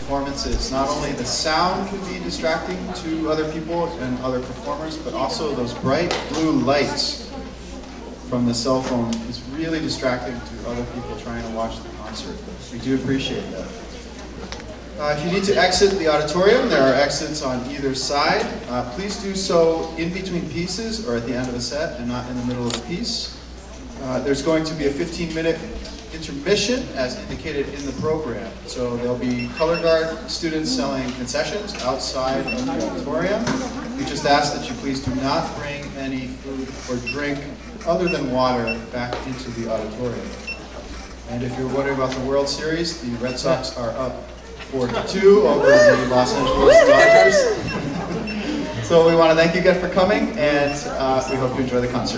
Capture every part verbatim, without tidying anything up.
performances. Not only the sound can be distracting to other people and other performers, but also those bright blue lights from the cell phone is really distracting to other people trying to watch the concert. We do appreciate that. Uh, if you need to exit the auditorium, there are exits on either side. Uh, please do so in between pieces or at the end of a set and not in the middle of a piece. Uh, there's going to be a fifteen minute intermission as indicated in the program. So there'll be color guard students selling concessions outside of the auditorium. We just ask that you please do not bring any food or drink other than water back into the auditorium. And if you're wondering about the World Series, the Red Sox are up four to two over the Los Angeles Dodgers. So we want to thank you again for coming, and uh, we hope you enjoy the concert.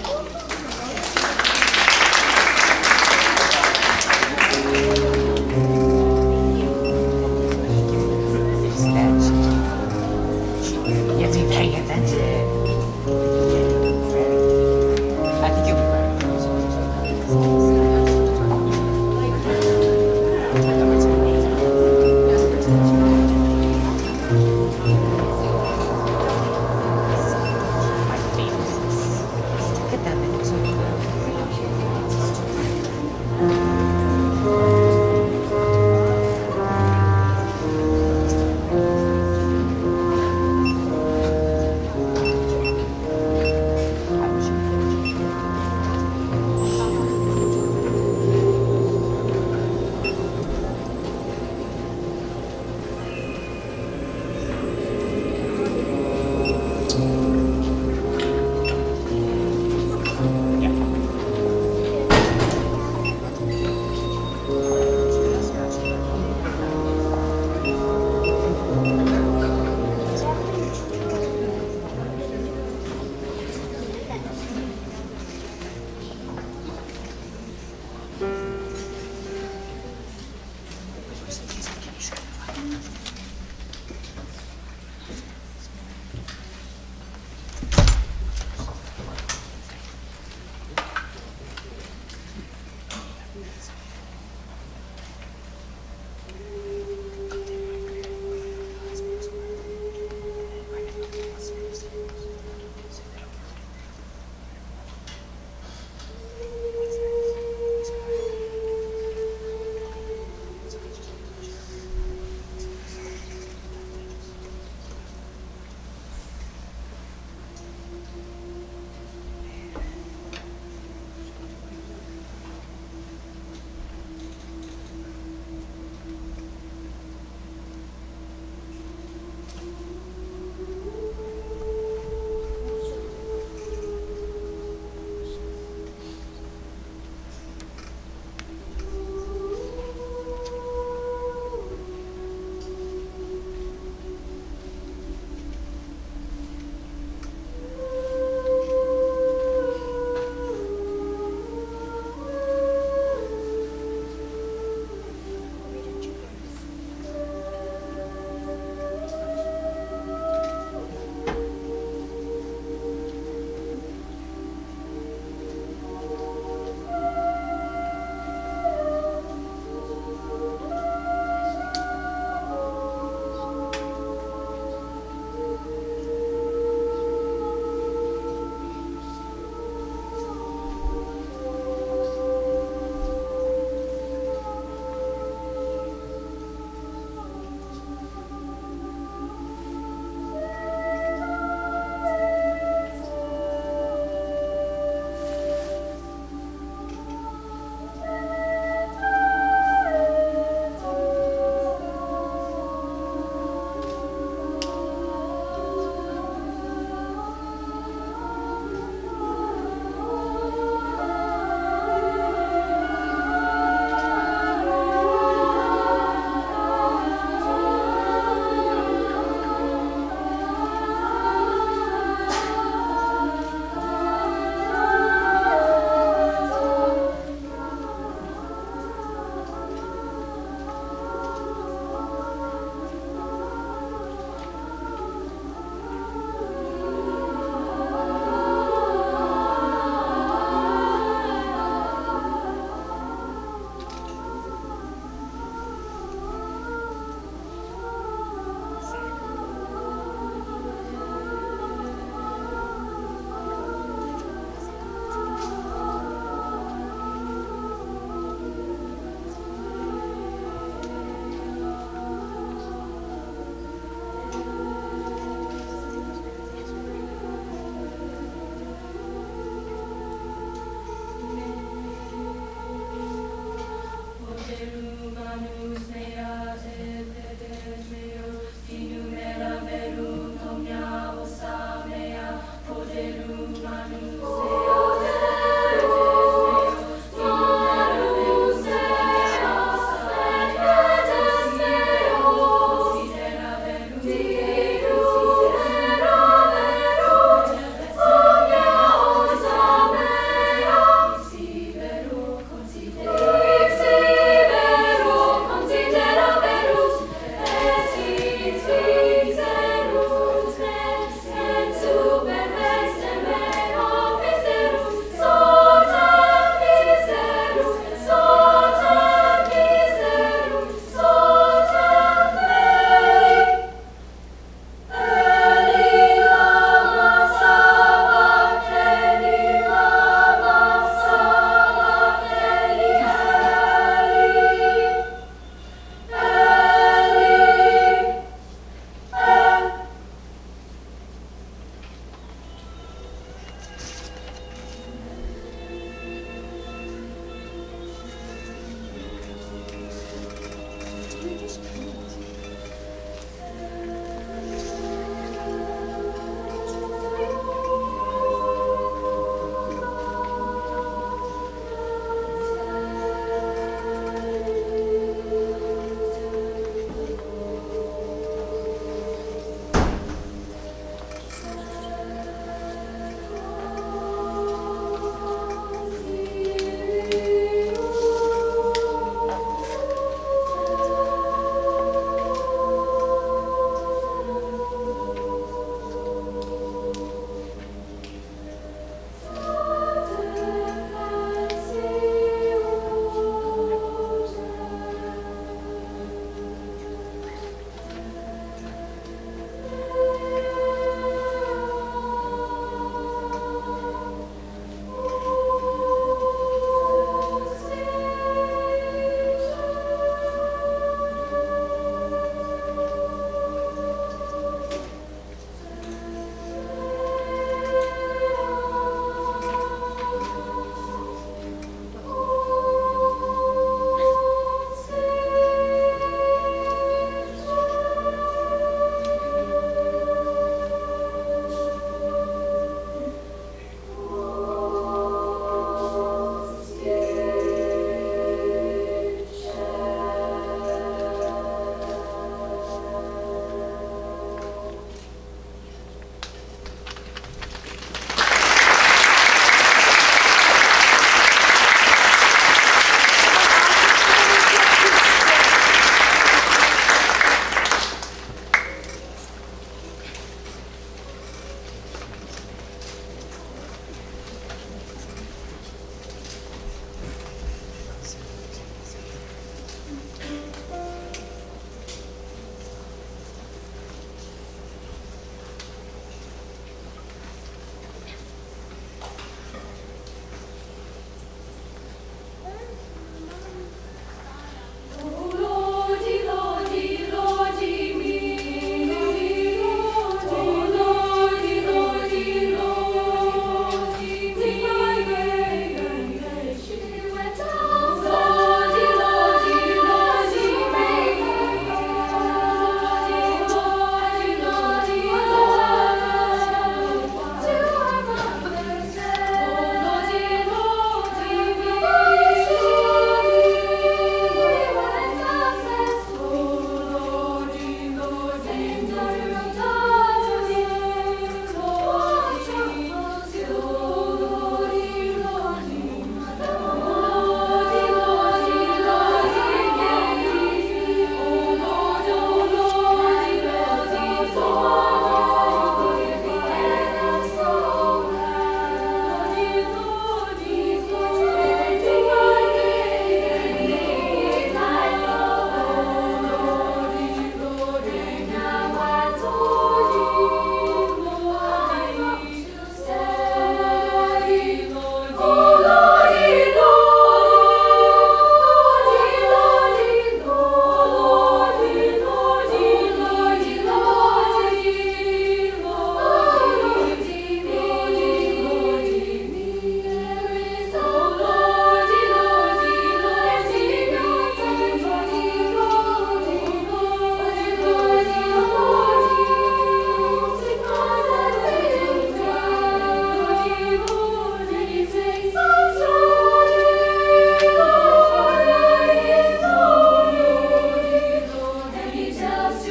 You have to be paying attention. I think you'll be right.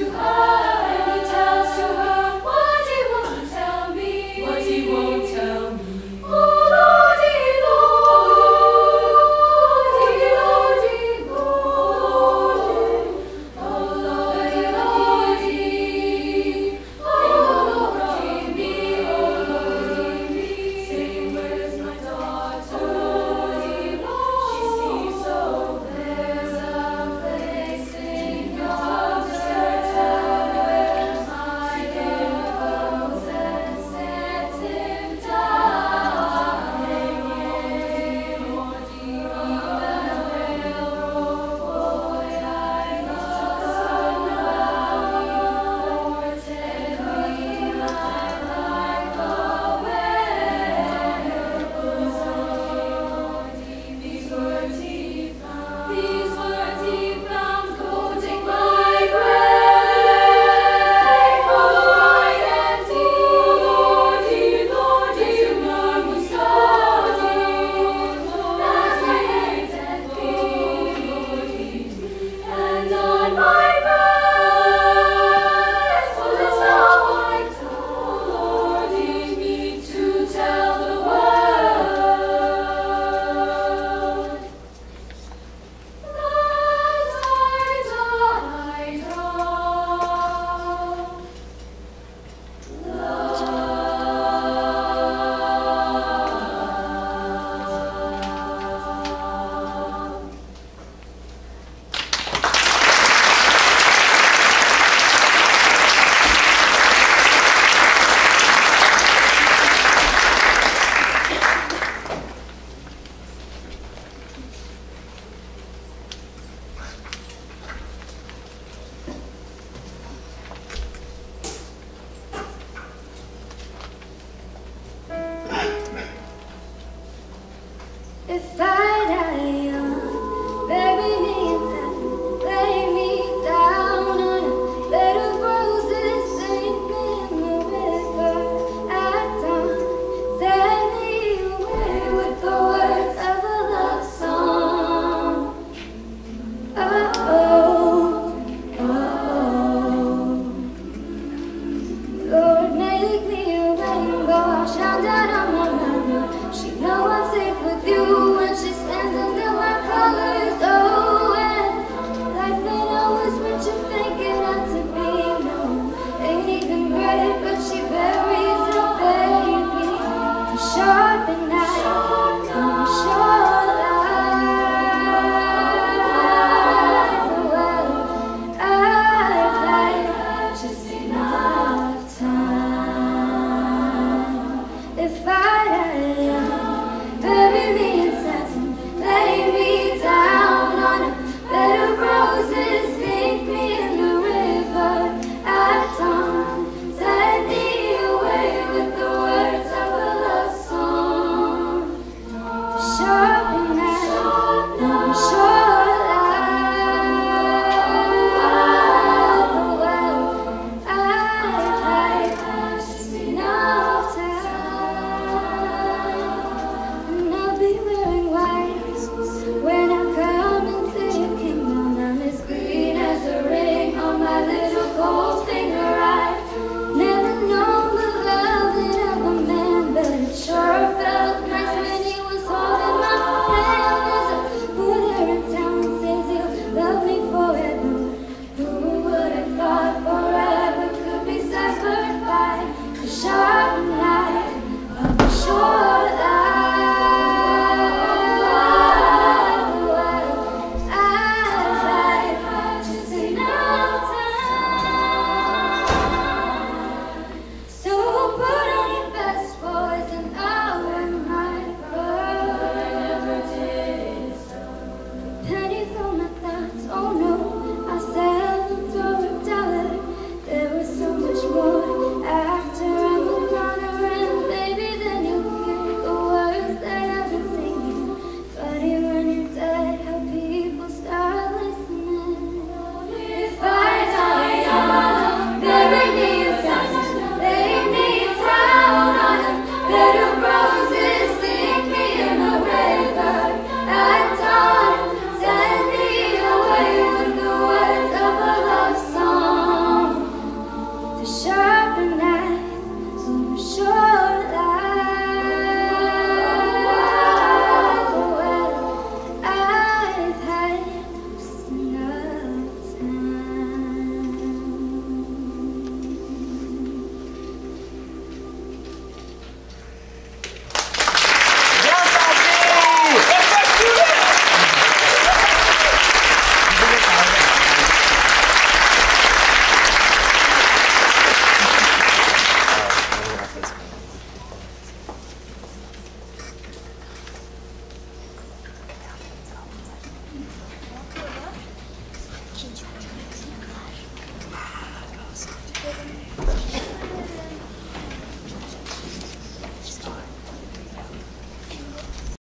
to us.